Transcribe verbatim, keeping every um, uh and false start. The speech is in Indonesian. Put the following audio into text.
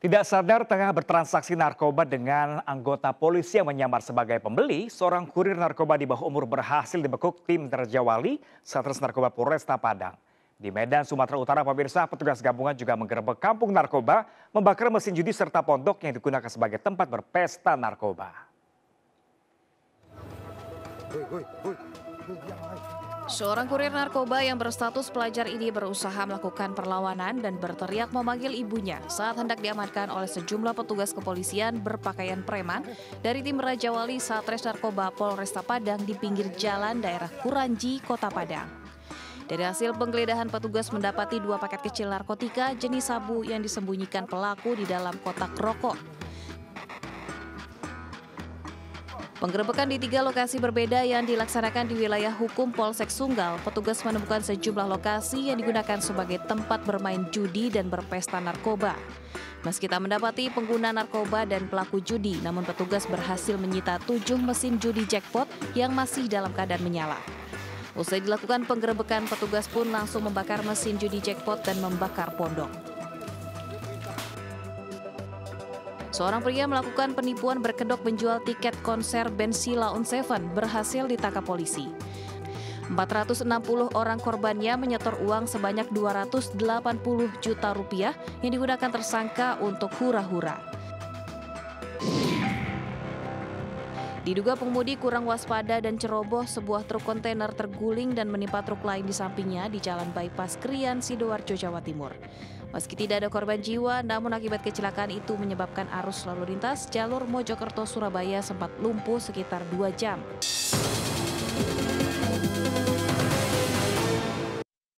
Tidak sadar tengah bertransaksi narkoba dengan anggota polisi yang menyamar sebagai pembeli, seorang kurir narkoba di bawah umur berhasil dibekuk tim Raja Wali Satres Narkoba Polresta Padang. Di Medan, Sumatera Utara, pemirsa, petugas gabungan juga menggerebek kampung narkoba, membakar mesin judi serta pondok yang digunakan sebagai tempat berpesta narkoba. Seorang kurir narkoba yang berstatus pelajar ini berusaha melakukan perlawanan dan berteriak memanggil ibunya saat hendak diamankan oleh sejumlah petugas kepolisian berpakaian preman dari tim Raja Wali Satres Narkoba Polresta Padang di pinggir jalan daerah Kuranji, Kota Padang. Dari hasil penggeledahan, petugas mendapati dua paket kecil narkotika jenis sabu yang disembunyikan pelaku di dalam kotak rokok. Penggerebekan di tiga lokasi berbeda yang dilaksanakan di wilayah hukum Polsek Sunggal, petugas menemukan sejumlah lokasi yang digunakan sebagai tempat bermain judi dan berpesta narkoba. Meski tak mendapati pengguna narkoba dan pelaku judi, namun petugas berhasil menyita tujuh mesin judi jackpot yang masih dalam keadaan menyala. Usai dilakukan penggerebekan, petugas pun langsung membakar mesin judi jackpot dan membakar pondok. Seorang pria melakukan penipuan berkedok menjual tiket konser band Sheila on Seven berhasil ditangkap polisi. empat ratus enam puluh orang korbannya menyetor uang sebanyak dua ratus delapan puluh juta rupiah yang digunakan tersangka untuk hura-hura. Diduga pengemudi kurang waspada dan ceroboh, sebuah truk kontainer terguling dan menimpa truk lain di sampingnya di Jalan Bypass Krian, Sidoarjo, Jawa Timur. Meski tidak ada korban jiwa, namun akibat kecelakaan itu menyebabkan arus lalu lintas jalur Mojokerto-Surabaya sempat lumpuh sekitar dua jam.